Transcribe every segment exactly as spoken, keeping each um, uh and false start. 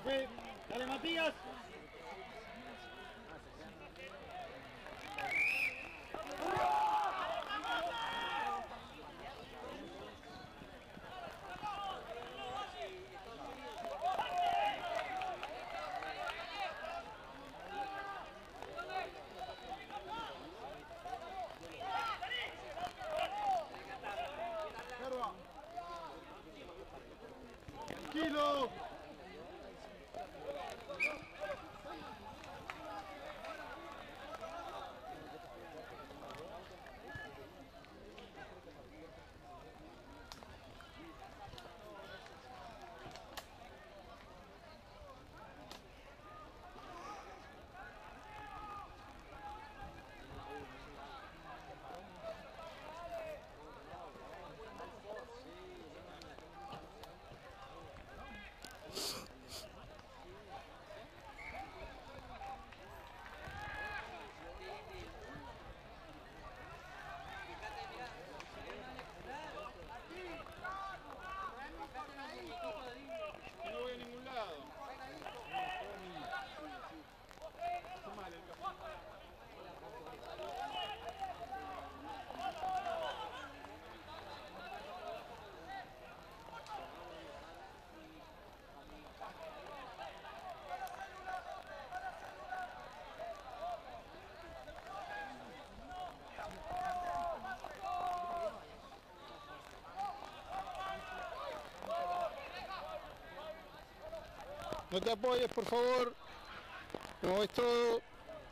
Fe. Dale, Matías. Tranquilo. No voy a ningún lado. Está mal el café. No te apoyes, por favor. No, es todo.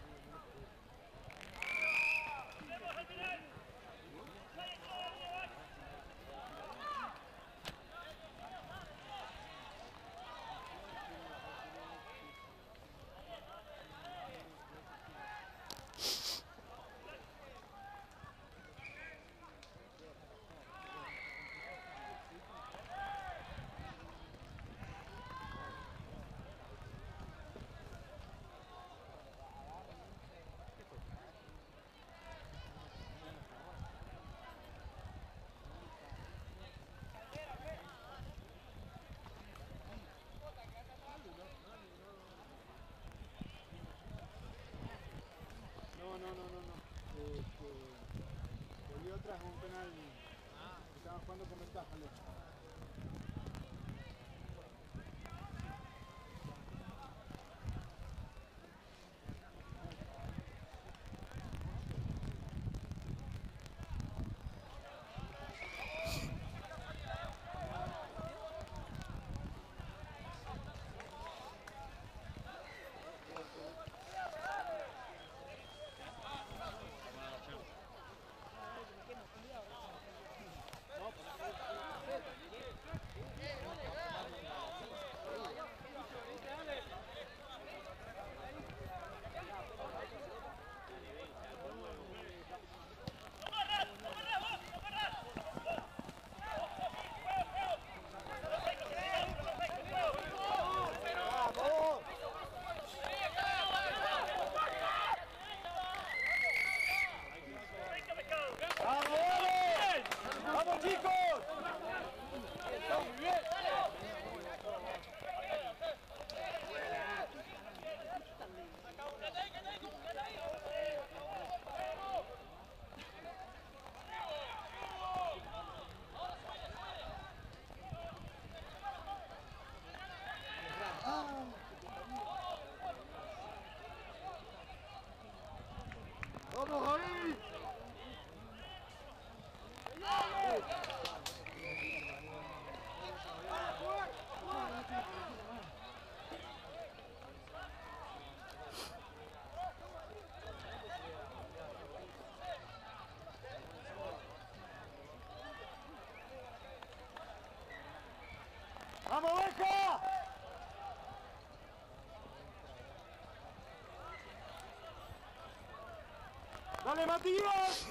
No, no, no, no, no. Este, volvió atrás un penal. Estaban jugando con ventaja. ¡Vamos, chicos! ¡Está muy bien! ¡Vamos, Javi! ¡Vamos, Beca! ¡Dale, Matías!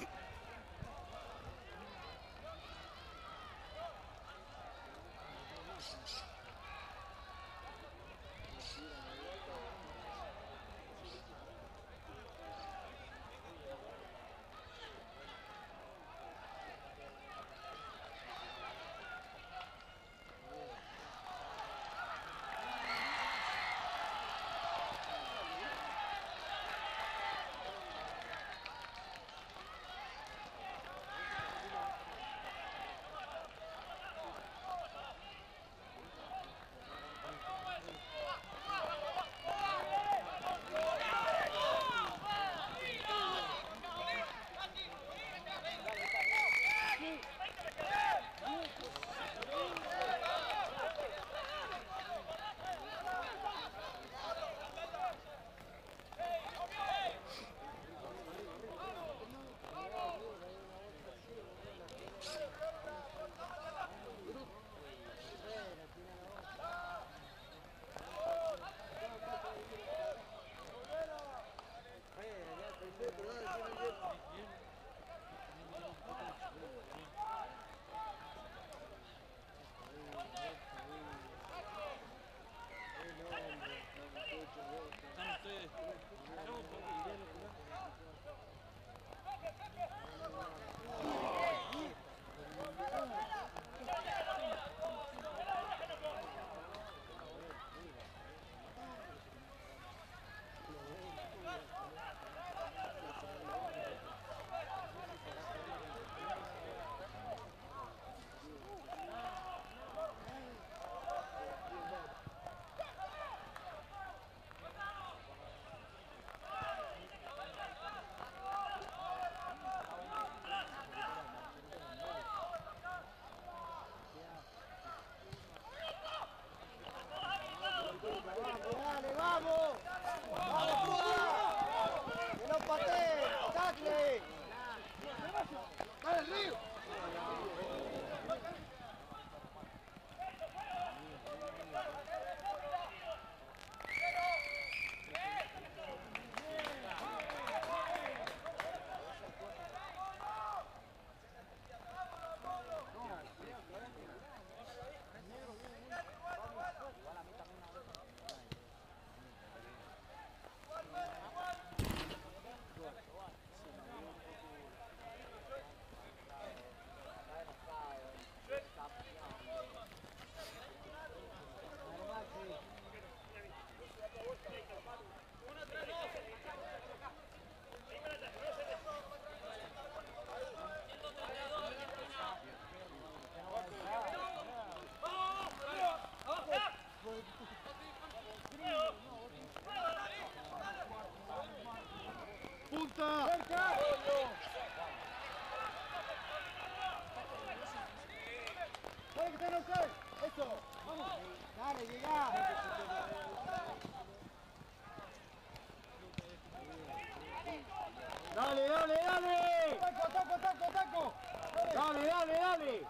Dale, dale, dale.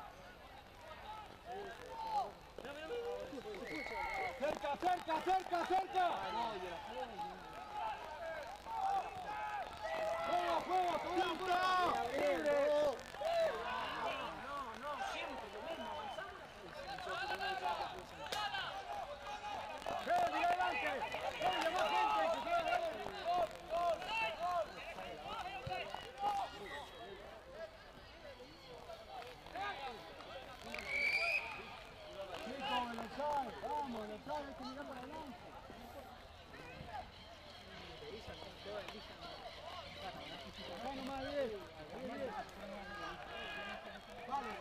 Cerca, cerca, cerca, cerca. Juega, juega, juega. Libre. ¡Ven, adelante! ¡Ven, más gente! ¡Que quede adelante! Chicos, el offside, vamos, el offside hay que mirar para adelante. Acá nomás, diez. Vale.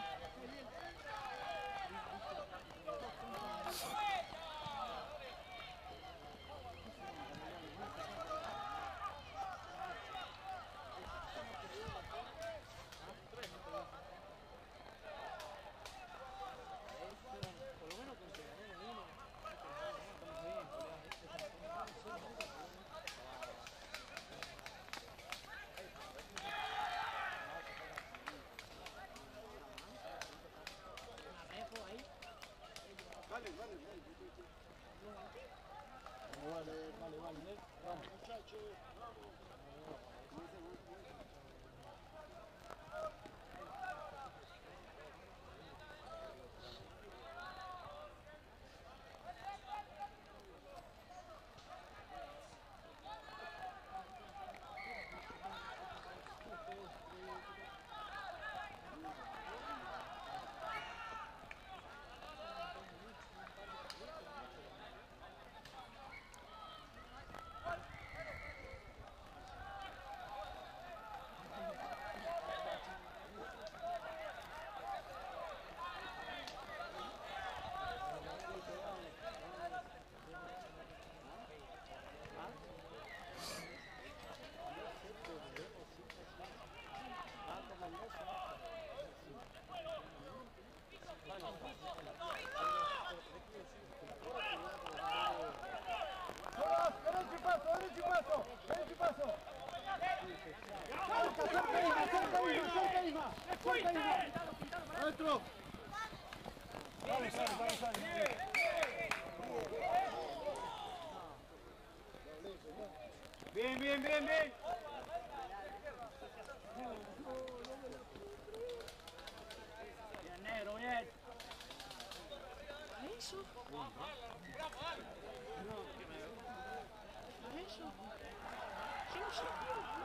Vale, vale, vale. Vale, vale, vale. Vamos, Muchachos, vamos. derecho y paso, derecho y paso, derecho y paso. Cerca, cerca Isma, cerca Isma, cerca Isma, cerca Isma. Adentro. Vale, sale, vale, sale. Bien, bien, bien, bien. Bien, negro, bien. Eso. Eso. ¿Qué no se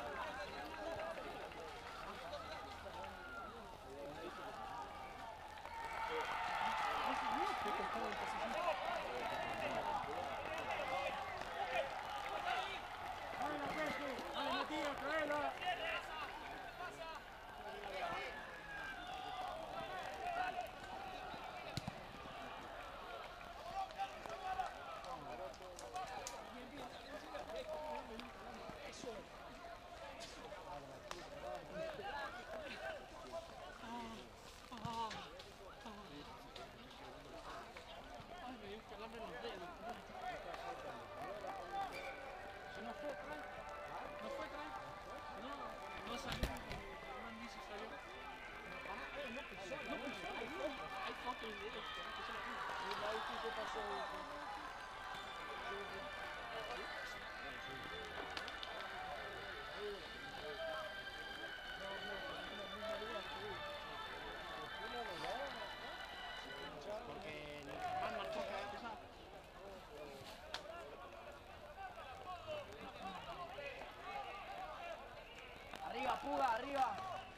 Arriba, Puga, arriba.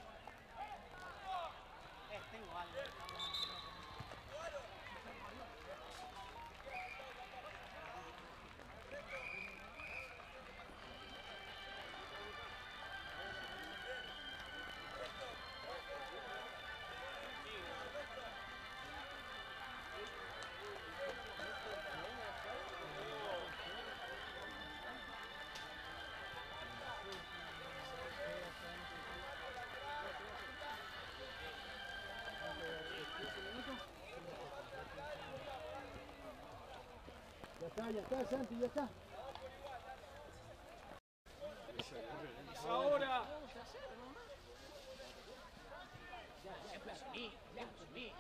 Eh, tengo algo. Ya está, ya está, Santi, ya está. Ahora. Mi, mi,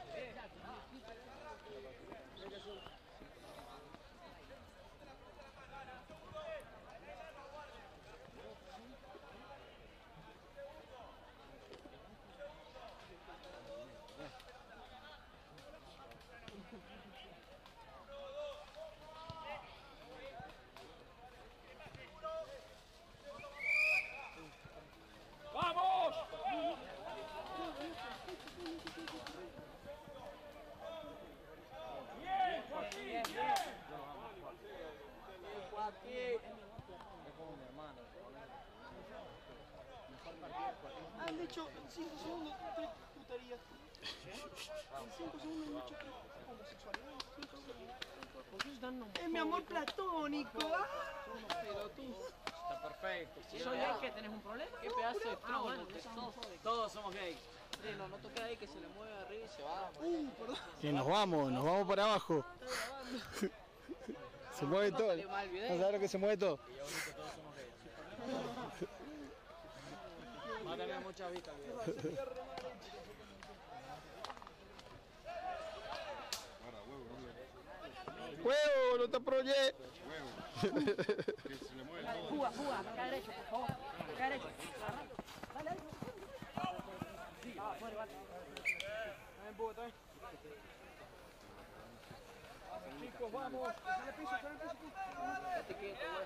¡vamos! ¡Bien, Joaquín, bien! Joaquín. Han dicho en cinco segundos tres puterías. En cinco segundos han dicho tres homosexualidad. Es mi amor platónico. ¡Ah! Está perfecto. Si soy gay, ¿qué? ¿Tenés un problema? Qué pedazo de Ah, trono bueno, que eso sos. no jode. Todos somos gays. Sí, no, no toques ahí que se le mueve arriba y se va. Uh, perdón. Y nos vamos, nos vamos para abajo. Se mueve todo. salió mal el video. ¿No sabes lo que se mueve todo? Y yo que todos somos gays. Va a tener mucha vista el video. ¡Huevo! ¡No te aproye! Juga, juga, acá derecho, por favor. Acá derecho. Agarra. Dale, dale. Ah, fuera, vale. También puedo, también. Chicos, vamos. Sale piso, sale piso. Quédate quieto, güey.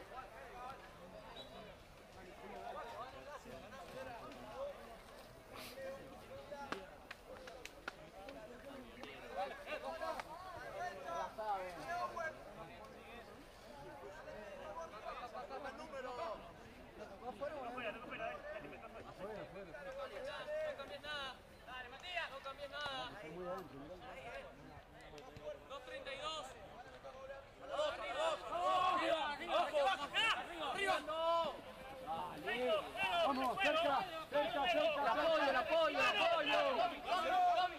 Vamos, cerca, cerca, cerca. El apoyo, el apoyo, el apoyo.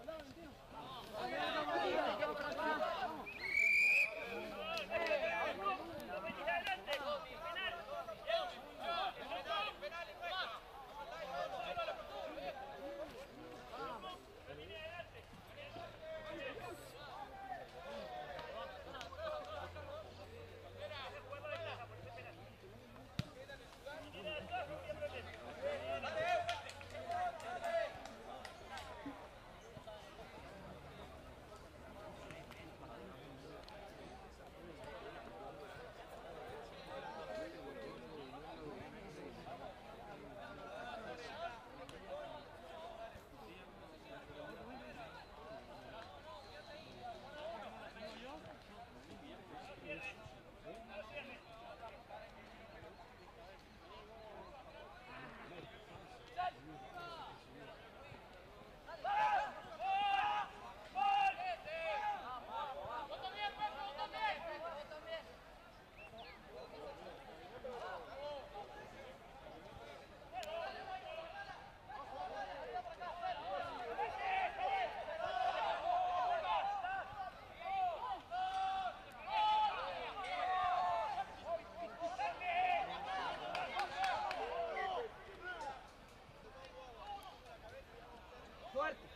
Fuerte.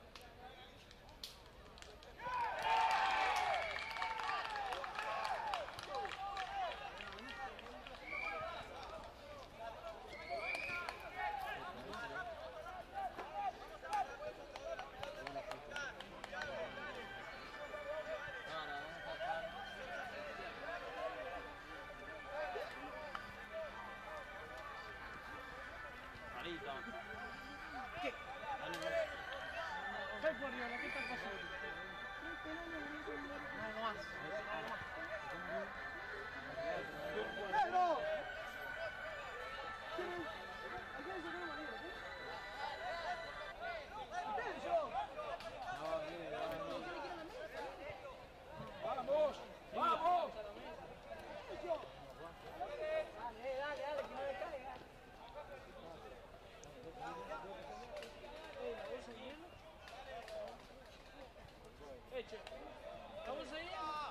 ¿Qué? Soy Guardiola, ¿qué está pasando? No más. ¡Pedro! ¿Quién es? ¿A quién se llama Guardiola? Vamos, vamos. Dale, dale, dale, que no le caiga. ¿La bolsa llena? Eche. ¿La bolsa llena?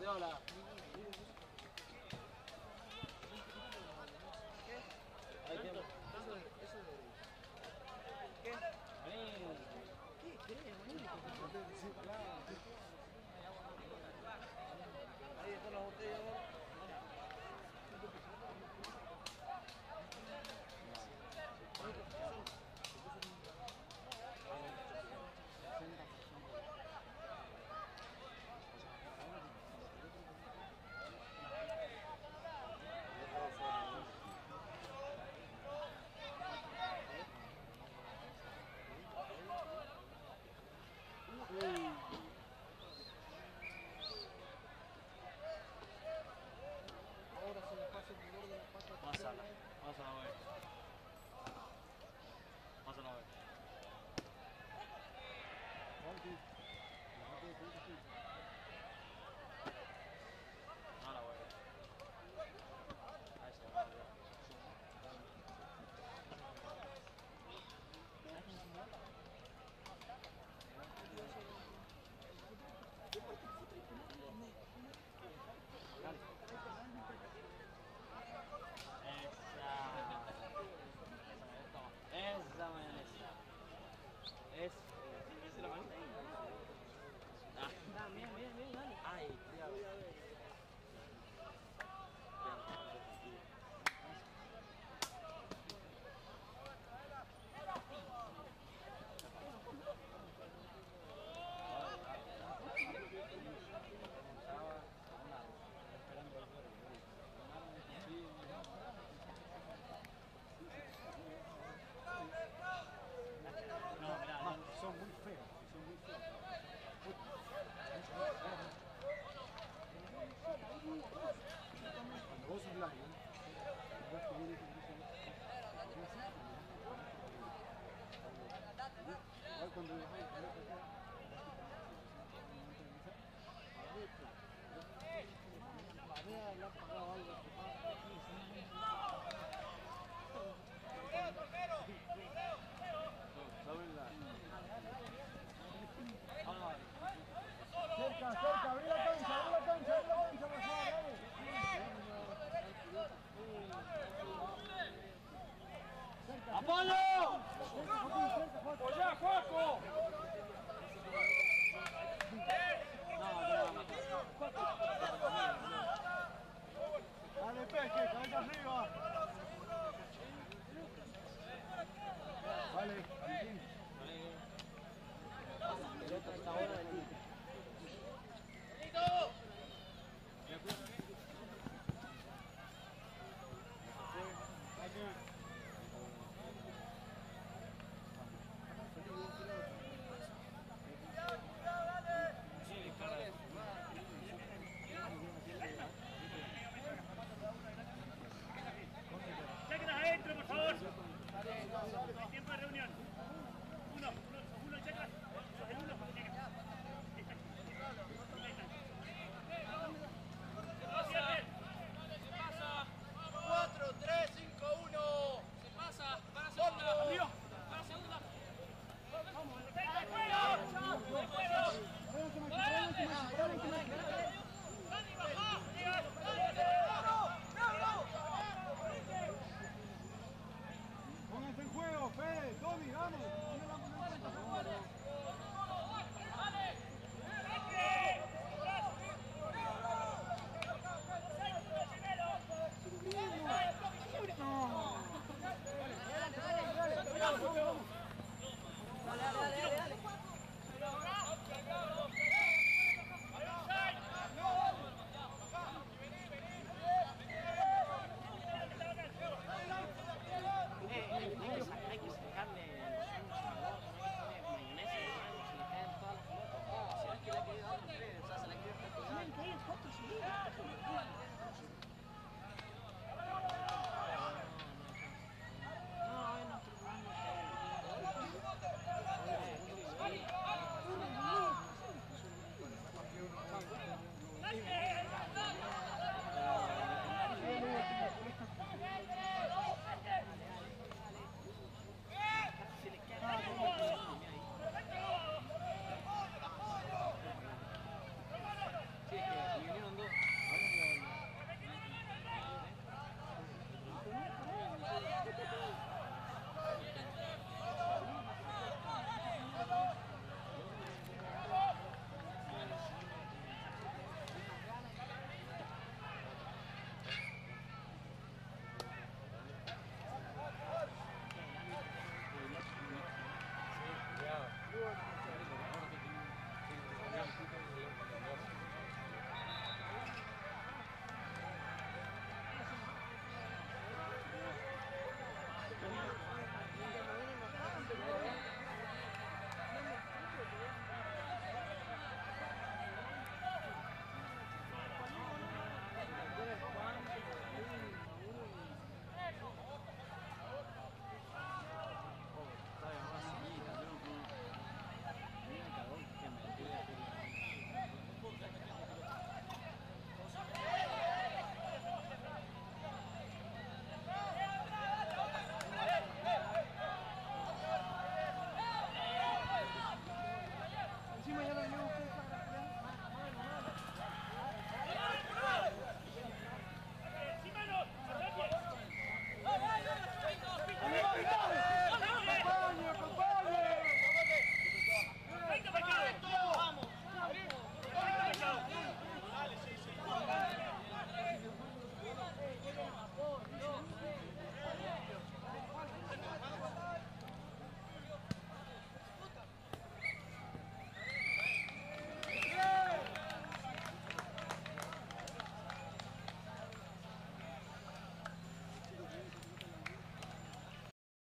Guardiola. Ahí tiempo. ¿Qué crees, bonito?